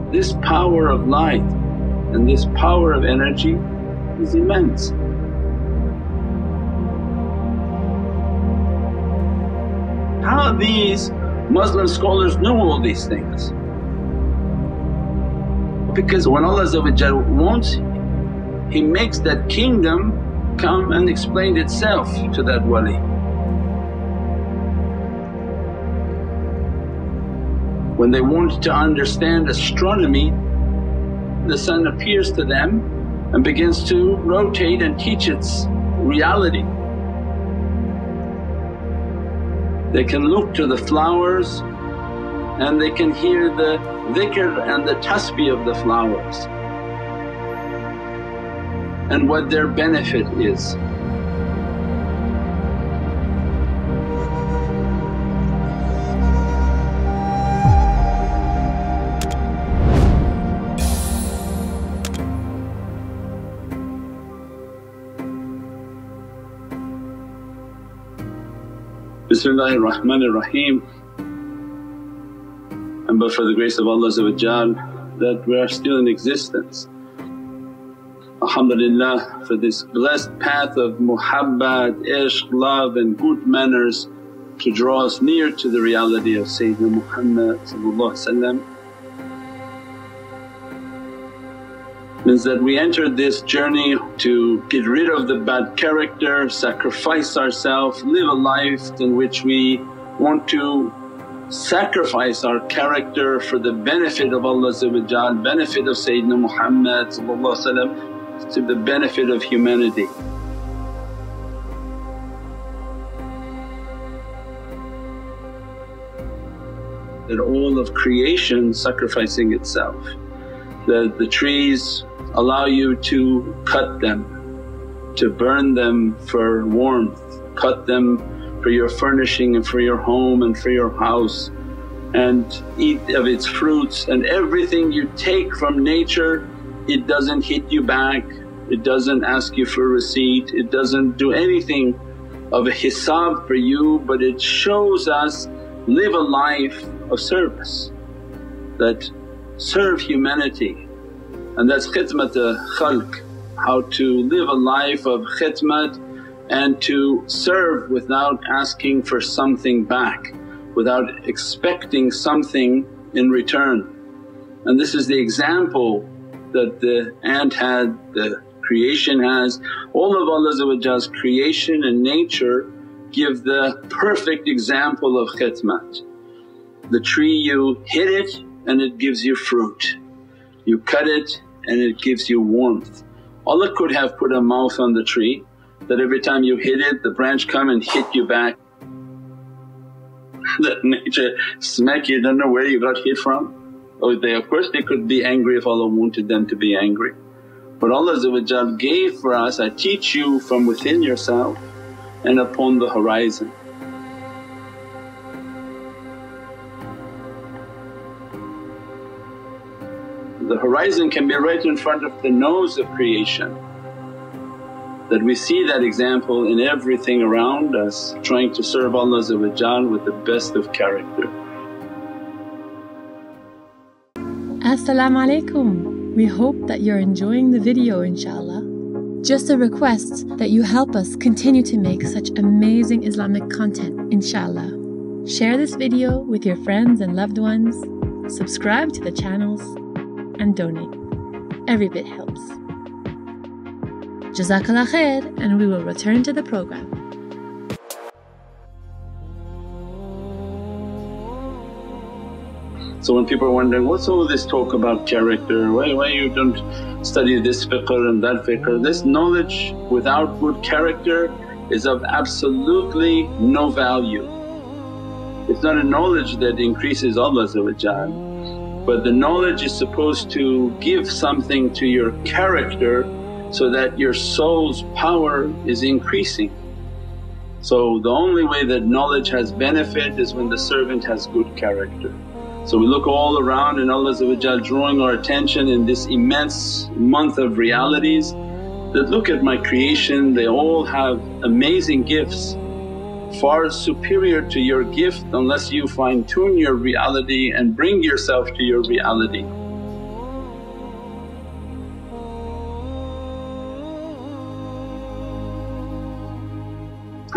This power of light and this power of energy is immense. How these Muslim scholars know all these things? Because when Allah wants, He makes that kingdom come and explain itself to that wali. When they want to understand astronomy, the sun appears to them and begins to rotate and teach its reality. They can look to the flowers and they can hear the dhikr and the tasbih of the flowers and what their benefit is. Bismillahir Rahmanir Rahim. And but for the grace of Allah that we are still in existence. Alhamdulillah for this blessed path of muhabbat, ishq, love and good manners to draw us near to the reality of Sayyidina Muhammad means that we entered this journey to get rid of the bad character, sacrifice ourselves, live a life in which we want to sacrifice our character for the benefit of Allah, benefit of Sayyidina Muhammad, to the benefit of humanity. That all of creation sacrificing itself, that the trees allow you to cut them, to burn them for warmth, cut them for your furnishing and for your home and for your house, and eat of its fruits. And everything you take from nature, it doesn't hit you back, it doesn't ask you for receipt, it doesn't do anything of a hisab for you, but it shows us live a life of service, that serve humanity. And that's khidmat khalq, how to live a life of khidmat and to serve without asking for something back, without expecting something in return. And this is the example that the ant had, the creation has. All of Allah's creation and nature give the perfect example of khidmat. The tree, you hit it and it gives you fruit, you cut it and it gives you warmth. Allah could have put a mouth on the tree that every time you hit it the branch come and hit you back. That nature smack you, don't know where you got hit from. Oh, of course they could be angry if Allah wanted them to be angry. But Allah gave for us, I teach you from within yourself and upon the horizon. The horizon can be right in front of the nose of creation, that we see that example in everything around us, trying to serve Allah with the best of character. As-salamu alaykum. We hope that you're enjoying the video inshaAllah. Just a request that you help us continue to make such amazing Islamic content inshaAllah. Share this video with your friends and loved ones, subscribe to the channels and donate. Every bit helps. Jazakallah khair, and we will return to the program. So when people are wondering, what's all this talk about character, why you don't study this fiqh and that fiqh? This knowledge without good character is of absolutely no value. It's not a knowledge that increases Allah, but the knowledge is supposed to give something to your character so that your soul's power is increasing. So the only way that knowledge has benefit is when the servant has good character. So we look all around and Allah drawing our attention in this immense month of realities that look at my creation, they all have amazing gifts, far superior to your gift unless you fine tune your reality and bring yourself to your reality.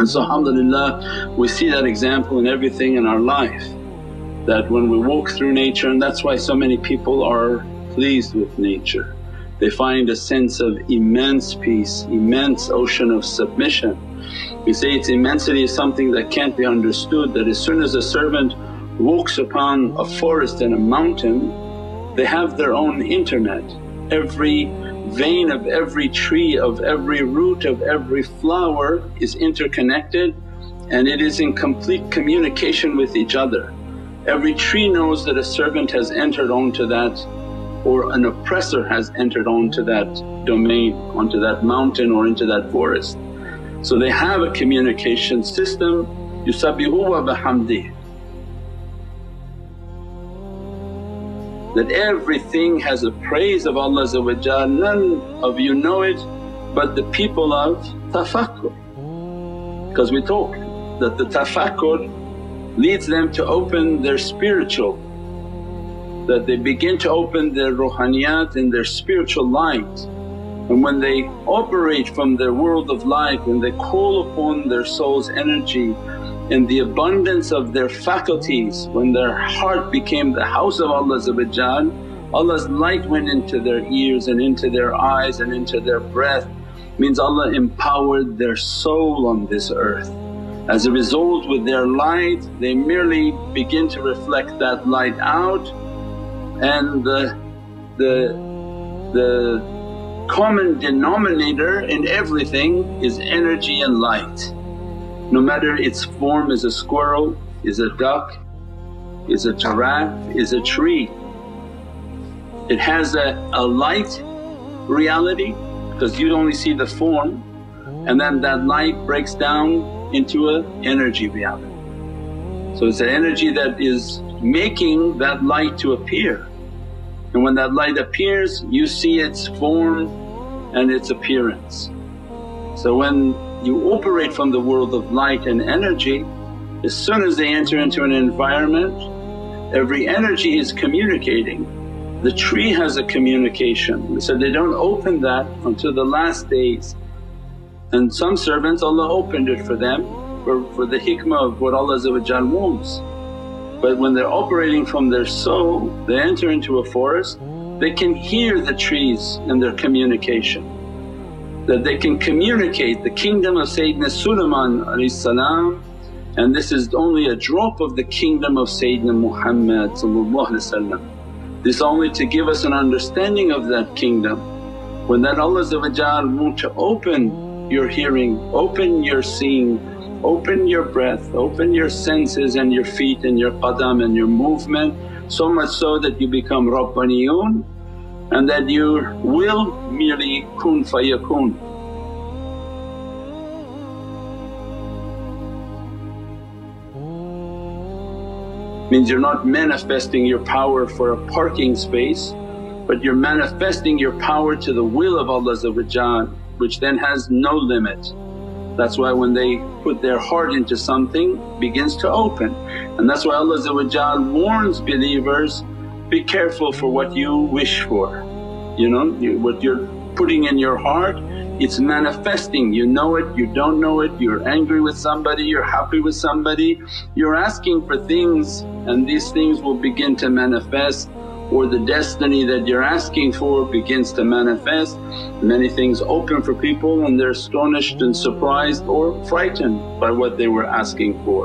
And so alhamdulillah we see that example in everything in our life, that when we walk through nature, and that's why so many people are pleased with nature. They find a sense of immense peace, immense ocean of submission. We say its immensity is something that can't be understood, that as soon as a servant walks upon a forest and a mountain, they have their own internet. Every vein of every tree, of every root, of every flower is interconnected and it is in complete communication with each other. Every tree knows that a servant has entered onto that, or an oppressor has entered onto that domain, onto that mountain or into that forest. So they have a communication system, yusabbihu wa bihamdih, that everything has a praise of Allah. None of you know it but the people of tafakkur, because we talk that the tafakkur leads them to open their spiritual, that they begin to open their ruhaniyat and their spiritual light. And when they operate from their world of light, when they call upon their soul's energy in the abundance of their faculties, when their heart became the house of Allah, Allah's light went into their ears and into their eyes and into their breath, means Allah empowered their soul on this earth. As a result, with their light they merely begin to reflect that light out, and the common denominator in everything is energy and light. No matter its form, is a squirrel, is a duck, is a giraffe, is a tree. It has a light reality because you only see the form, and then that light breaks down into an energy reality. So it's an energy that is making that light to appear, and when that light appears you see its form and its appearance. So when you operate from the world of light and energy, as soon as they enter into an environment, every energy is communicating. The tree has a communication, so they don't open that until the last days. And some servants Allah opened it for them for the hikmah of what Allah wants. But when they're operating from their soul, they enter into a forest, they can hear the trees and their communication. That they can communicate the kingdom of Sayyidina Sulaiman, and this is only a drop of the kingdom of Sayyidina Muhammad. This only to give us an understanding of that kingdom. When that Allah want to open your hearing, open your seeing, open your breath, open your senses and your feet and your qadam and your movement, so much so that you become Rabbaniyun and that your will merely kun fayakun. Means you're not manifesting your power for a parking space, but you're manifesting your power to the will of Allah, which then has no limit. That's why when they put their heart into something, begins to open. And that's why Allah warns believers, be careful for what you wish for. What you're putting in your heart, it's manifesting. You know it, you don't know it, you're angry with somebody, you're happy with somebody, you're asking for things and these things will begin to manifest, or the destiny that you're asking for begins to manifest. Many things open for people and they're astonished and surprised or frightened by what they were asking for.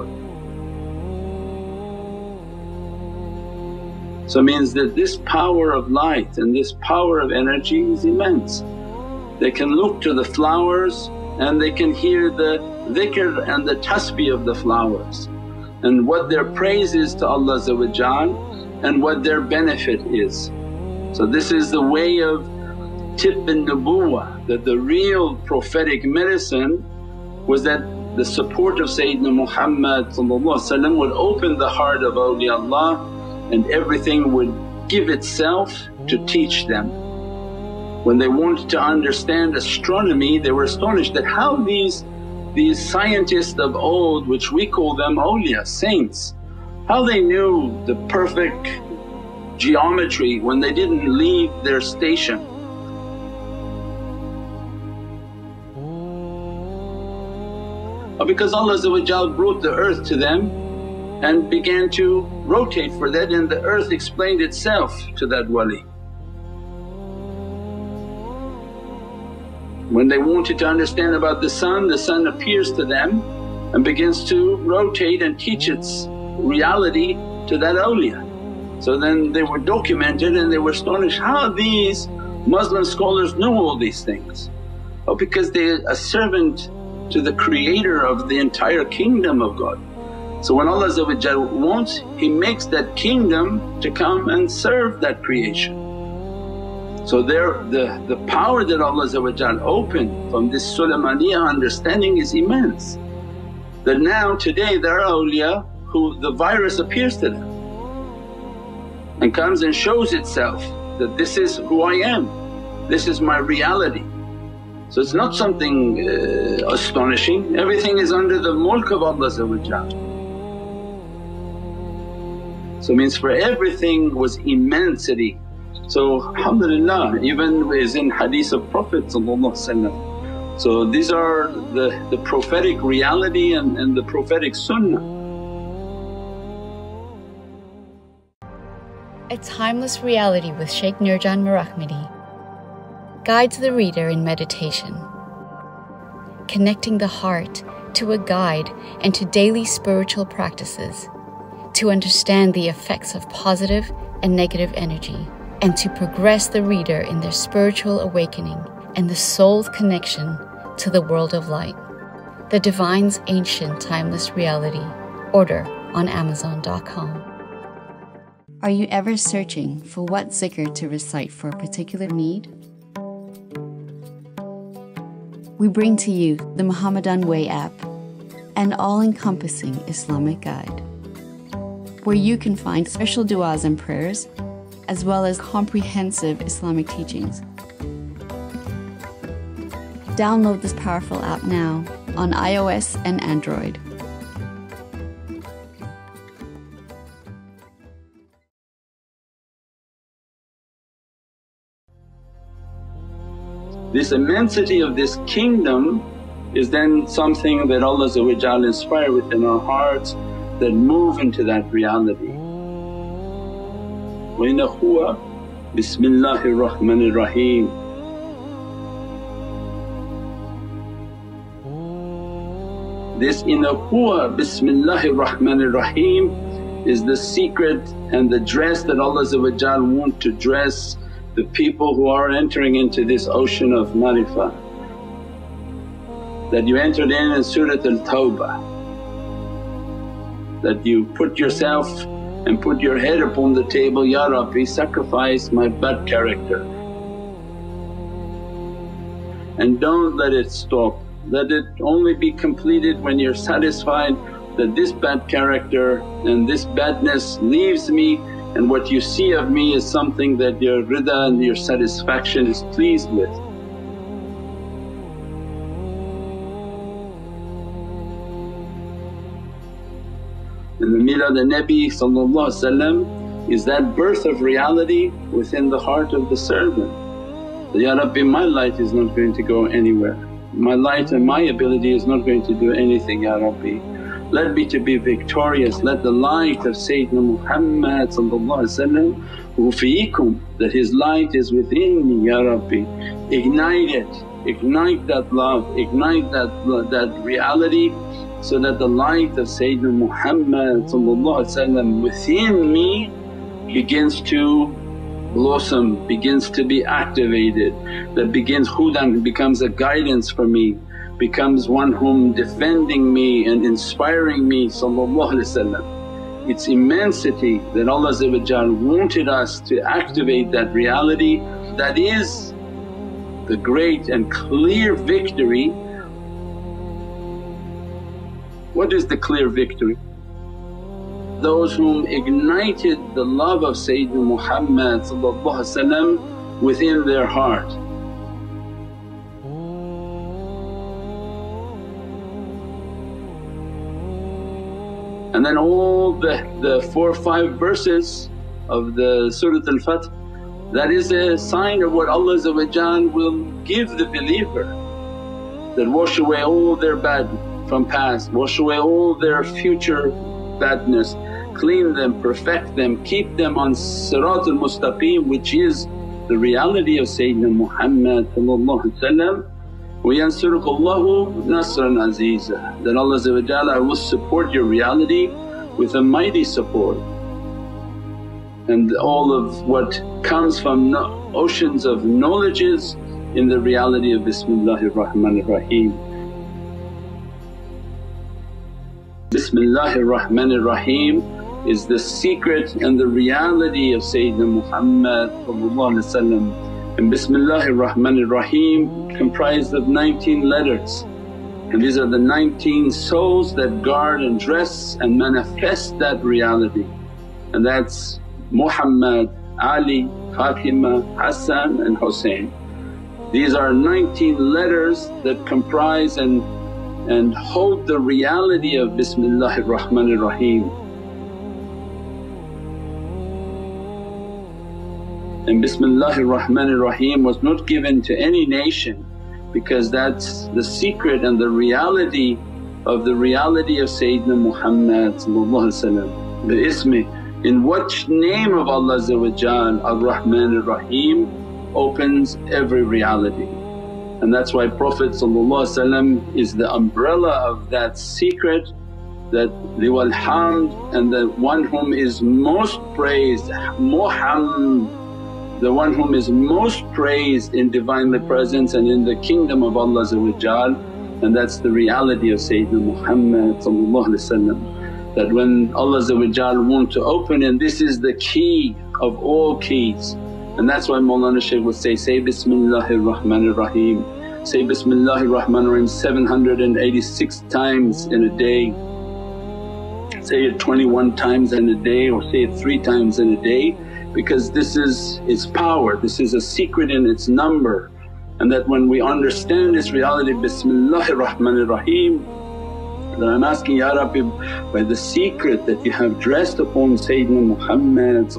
So it means that this power of light and this power of energy is immense. They can look to the flowers and they can hear the dhikr and the tasbih of the flowers, and what their praise is to Allah and what their benefit is. So this is the way of tibb an-nubuwwah, that the real prophetic medicine was that the support of Sayyidina Muhammad would open the heart of awliyaullah and everything would give itself to teach them. When they wanted to understand astronomy, they were astonished that how these scientists of old, which we call them awliya, saints, how they knew the perfect geometry when they didn't leave their station. Because Allah brought the earth to them and began to rotate for that, and the earth explained itself to that wali. When they wanted to understand about the sun appears to them and begins to rotate and teach its reality to that awliya. So then they were documented and they were astonished, how these Muslim scholars knew all these things? Because they're a servant to the creator of the entire kingdom of God. So when Allah wants, He makes that kingdom to come and serve that creation. So the power that Allah opened from this Sulaimaniyya understanding is immense. That now today there are awliya who the virus appears to them and comes and shows itself that this is who I am, this is my reality. So it's not something astonishing, everything is under the mulk of Allah. So it means for everything was immensity. So alhamdulillah, even is in hadith of Prophet. So these are the prophetic reality and the prophetic sunnah. A Timeless Reality with Shaykh Nurjan Mirahmadi guides the reader in meditation, connecting the heart to a guide and to daily spiritual practices to understand the effects of positive and negative energy, and to progress the reader in their spiritual awakening and the soul's connection to the world of light. The Divine's Ancient Timeless Reality. Order on Amazon.com. Are you ever searching for what zikr to recite for a particular need? We bring to you the Muhammadan Way app, an all-encompassing Islamic guide, where you can find special du'as and prayers, as well as comprehensive Islamic teachings. Download this powerful app now on iOS and Android. This immensity of this kingdom is then something that Allah inspire within our hearts that move into that reality. وَإِنَّ هُوَ بِسْمِ اللَّهِ الرَّحْمَنِ الرَّحِيمِ. This inna huwa bismillahir rahmanir rahim is the secret and the dress that Allah want to dress the people who are entering into this ocean of marifah, that you entered in Surat al-Tawbah, that you put yourself and put your head upon the table, Ya Rabbi, sacrifice my bad character, and don't let it stop. Let it only be completed when you're satisfied that this bad character and this badness leaves me, and what you see of me is something that your rida and your satisfaction is pleased with. And the Milad al-Nabi is that birth of reality within the heart of the servant. That, Ya Rabbi, my light is not going to go anywhere, my light and my ability is not going to do anything, Ya Rabbi. Let me to be victorious, let the light of Sayyidina Muhammad who fiikum, that his light is within me, Ya Rabbi. Ignite it, ignite that love, ignite that reality, so that the light of Sayyidina Muhammad within me begins to blossom, begins to be activated, that begins hudan, becomes a guidance for me, becomes one whom defending me and inspiring me. It's immensity that Allah wanted us to activate that reality, that is the great and clear victory. What is the clear victory? Those whom ignited the love of Sayyidina Muhammad within their heart. And then all the 4 or 5 verses of the Surat al-Fath, that is a sign of what Allah will give the believer, that wash away all their bad from past, wash away all their future badness, clean them, perfect them, keep them on Siratul Mustaqim, which is the reality of Sayyidina Muhammad. وَيَنْصُرُكَ اللَّهُ نَصْرًا عَزِيزًا, that Allah will support your reality with a mighty support. And all of what comes from oceans of knowledges in the reality of Bismillahir Rahmanir Rahim. Bismillahir Rahmanir Rahim is the secret and the reality of Sayyidina Muhammad. And Bismillahir Rahmanir Rahim comprised of 19 letters, and these are the 19 souls that guard and dress and manifest that reality, and that's Muhammad, Ali, Fatima, Hassan and Hussein. These are 19 letters that comprise and hold the reality of Bismillahir Rahmanir Rahim. And Bismillahir Rahmanir Rahim was not given to any nation, because that's the secret and the reality of Sayyidina Muhammad. The ismi, in which name of Allah Ar-Rahman Ar-Rahim opens every reality. And that's why Prophet is the umbrella of that secret, that liwal hamd, and the one whom is most praised, Muhammad, the one whom is most praised in Divinely Presence and in the kingdom of Allah, and that's the reality of Sayyidina Muhammad. That when Allah want to open, and this is the key of all keys, and that's why Mawlana Shaykh would say Bismillahir Rahmanir Rahim. Say Bismillahir Rahmanir Rahim 786 times in a day, say it 21 times in a day, or say it 3 times in a day, because this is its power, this is a secret in its number. And that when we understand this reality, Bismillahir Rahmanir Rahim, that I'm asking, Ya Rabbi, by the secret that you have dressed upon Sayyidina Muhammad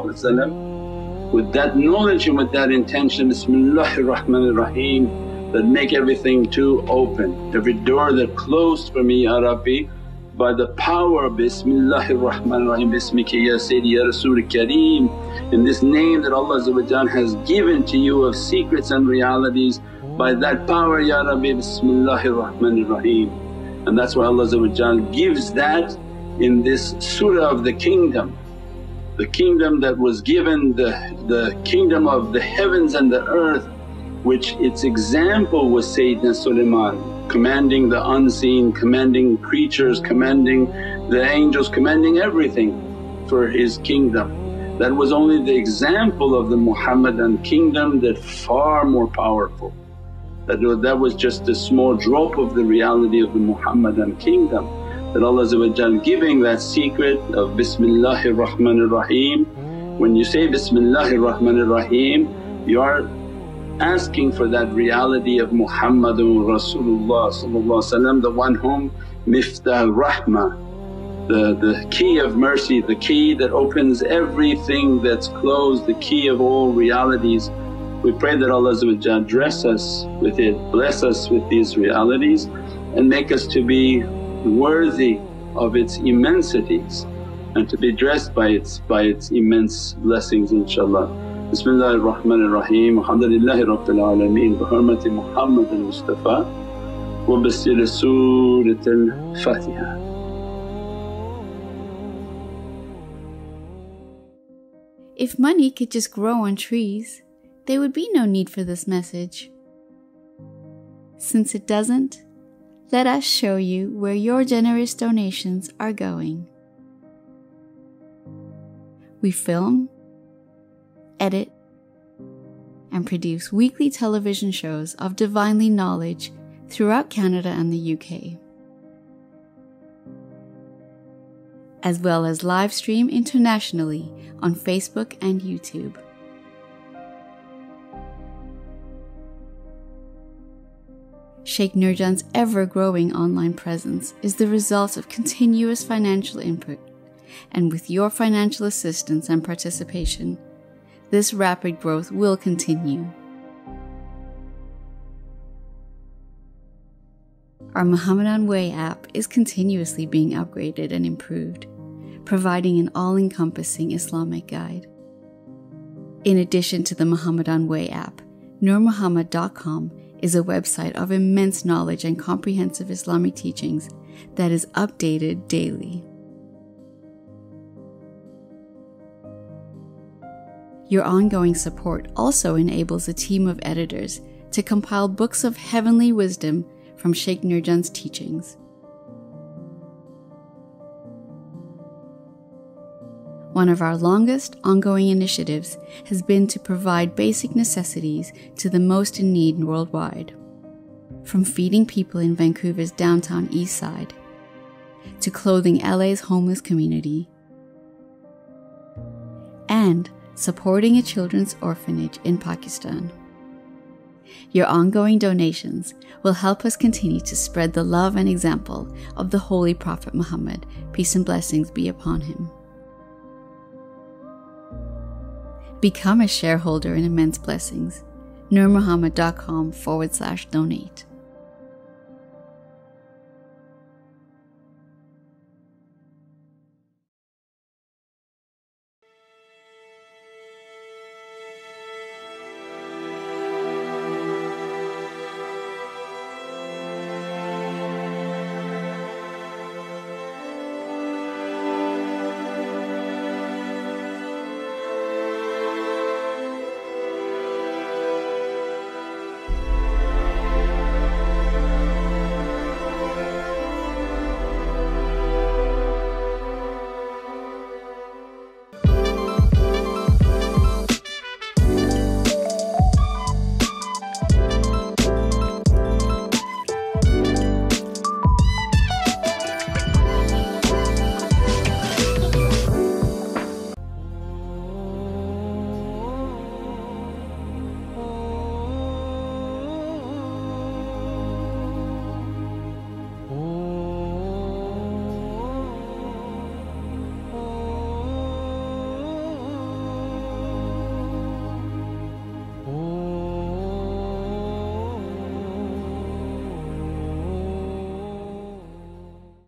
with that knowledge and with that intention, Bismillahir Rahmanir Rahim, that make everything to open, every door that closed for me, Ya Rabbi, by the power of Bismillahir Rahmanir Rahim, Bismika Ya Sayyidi Ya Rasul Kareem, in this name that Allah has given to you of secrets and realities, by that power, Ya Rabbi, Bismillahir Rahmanir Rahim. And that's why Allah gives that in this surah of the kingdom that was given, the kingdom of the heavens and the earth, which its example was Sayyidina Sulaiman, commanding the unseen, commanding creatures, commanding the angels, commanding everything for his kingdom. That was only the example of the Muhammadan kingdom, that far more powerful. That was just a small drop of the reality of the Muhammadan kingdom, that Allah giving that secret of Bismillahir Rahmanir Rahim. When you say Bismillahir Rahmanir Rahim, you are asking for that reality of Muhammadun Rasulullah, the one whom Miftah Rahmah, the key of mercy, the key that opens everything that's closed, the key of all realities. We pray that Allah dress us with it, bless us with these realities, and make us to be worthy of its immensities and to be dressed by its immense blessings, inshaAllah. Bismillahir Rahmanir Rahim. Alhamdulillahi Rabbil Alameen bi hurmati Muhammad al-Mustafa wa bi siri Surat al-Fatiha. If money could just grow on trees, there would be no need for this message. Since it doesn't, let us show you where your generous donations are going. We film, edit, and produce weekly television shows of Divinely knowledge throughout Canada and the UK, as well as live stream internationally on Facebook and YouTube. Shaykh Nurjan's ever-growing online presence is the result of continuous financial input, and with your financial assistance and participation, this rapid growth will continue. Our Muhammadan Way app is continuously being upgraded and improved, providing an all-encompassing Islamic guide. In addition to the Muhammadan Way app, NurMuhammad.com is a website of immense knowledge and comprehensive Islamic teachings that is updated daily. Your ongoing support also enables a team of editors to compile books of heavenly wisdom from Sheikh Nurjan's teachings. One of our longest ongoing initiatives has been to provide basic necessities to the most in need worldwide, from feeding people in Vancouver's downtown east side to clothing LA's homeless community and supporting a children's orphanage in Pakistan. Your ongoing donations will help us continue to spread the love and example of the Holy Prophet Muhammad, peace and blessings be upon him. Become a shareholder in Immense Blessings. NurMuhammad.com/donate.